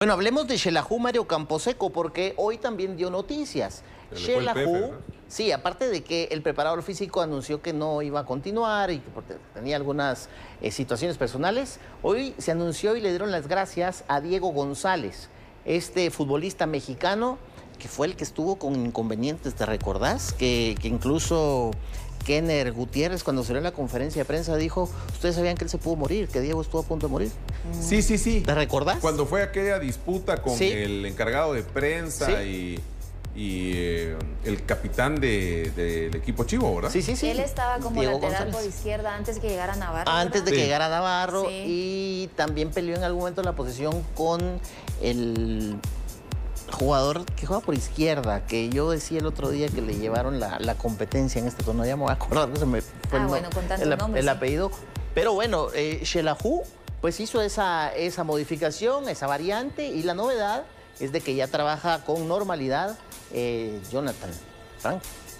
Bueno, hablemos de Xelajú Mario Camposeco, porque hoy también dio noticias. Xelajú, sí, aparte de que el preparador físico anunció que no iba a continuar y que tenía algunas situaciones personales, hoy se anunció y le dieron las gracias a Diego González, este futbolista mexicano que fue el que estuvo con inconvenientes, ¿te recordás? Que incluso Kenner Gutiérrez, cuando salió en la conferencia de prensa, dijo, ustedes sabían que él se pudo morir, que Diego estuvo a punto de morir. Sí, sí, sí. ¿Te recordás? Cuando fue aquella disputa con Sí. el encargado de prensa y el capitán del equipo Chivo, ¿verdad? Sí, sí, sí. Él estaba como Diego lateral González. por izquierda antes que llegara Navarro. Antes de ¿verdad? que llegara Navarro, Sí. y también peleó en algún momento la posición con el jugador que juega por izquierda, que yo decía el otro día que le llevaron la competencia en este torneo. Ya me voy a acordar, se me fue Bueno, con tantos nombres, el sí. apellido. Pero bueno, Xelajú pues hizo esa modificación, esa variante, y la novedad es de que ya trabaja con normalidad Jonathan Frank.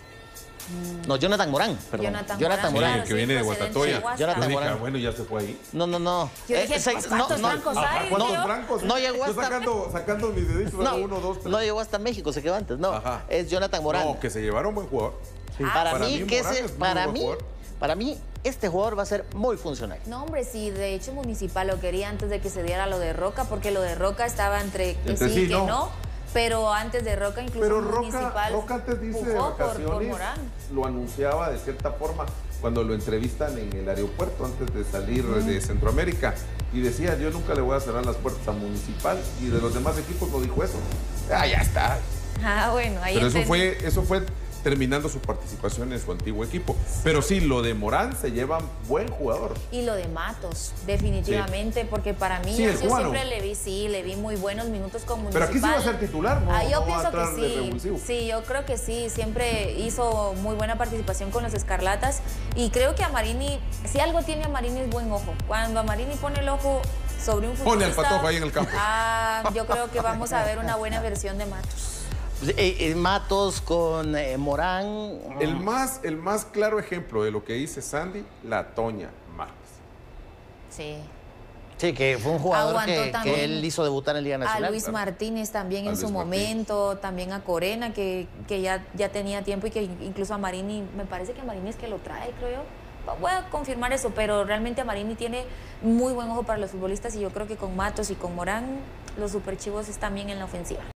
No, Jonathan Morán, perdón. Jonathan Morán. Sí, el que viene de Guatatoya. Jonathan Yo dije, Morán. bueno, ya se fue ahí. No. Yo dije, pues, ¿cuántos francos hay? ¿Cuántos Digo? francos? No llegó Yo hasta... sacando mis deditos, No, 1, 2, 3. no llegó hasta México, se quedó antes, no. Ajá. Es Jonathan Morán. No, que se llevaron buen jugador. Para mí, Morán que es muy para buen mí, jugador. para mí, este jugador va a ser muy funcional. No, hombre, sí, de hecho Municipal lo quería antes de que se diera lo de Roca, porque lo de Roca estaba entre que Entre sí sí, y que no. no, pero antes de Roca incluso Pero Municipal Roca antes dice de pujó por vacaciones, Morán. lo anunciaba de cierta forma cuando lo entrevistan en el aeropuerto antes de salir de Centroamérica, y decía, yo nunca le voy a cerrar las puertas a Municipal, y de los demás equipos no dijo eso. Ah, ya está. Ah, bueno, ahí Pero entendí. eso fue terminando su participación en su antiguo equipo. Pero sí, lo de Morán se lleva buen jugador. Y lo de Matos, definitivamente, porque para mí, Sí, yo el cubano. siempre le vi muy buenos minutos con Municipal. Pero aquí sí va a ser titular, ¿no? Yo No va a pienso entrar de que sí. revulsivo. Sí, yo creo que sí. Siempre hizo muy buena participación con los Escarlatas. Y creo que Amarini, si algo tiene Amarini es buen ojo. Cuando Amarini pone el ojo sobre un futbolista... Pone al Patojo ahí en el campo. Yo creo que vamos a ver una buena versión de Matos. Matos con Morán. El más claro ejemplo de lo que dice Sandy, la Toña Márquez. Sí. Sí, que fue un jugador Aguantó también que él hizo debutar en Liga A Nacional. Luis Martínez también A en su Luis Martínez. momento, también a Corena, que ya tenía tiempo, y que incluso a Marini, me parece que a Marini es que lo trae, creo yo. Voy a confirmar eso, pero realmente a Marini tiene muy buen ojo para los futbolistas, y yo creo que con Matos y con Morán, los superchivos están bien en la ofensiva.